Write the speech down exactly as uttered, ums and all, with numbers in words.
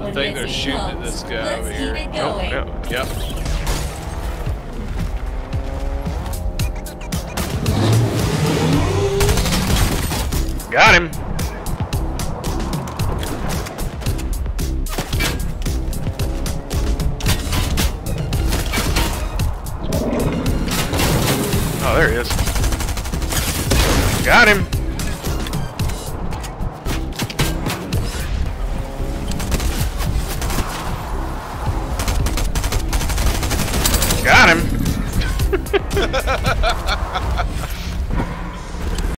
I think they're shooting at this guy over here. Oh, no. Yep. Got him. Oh, there he is. Got him.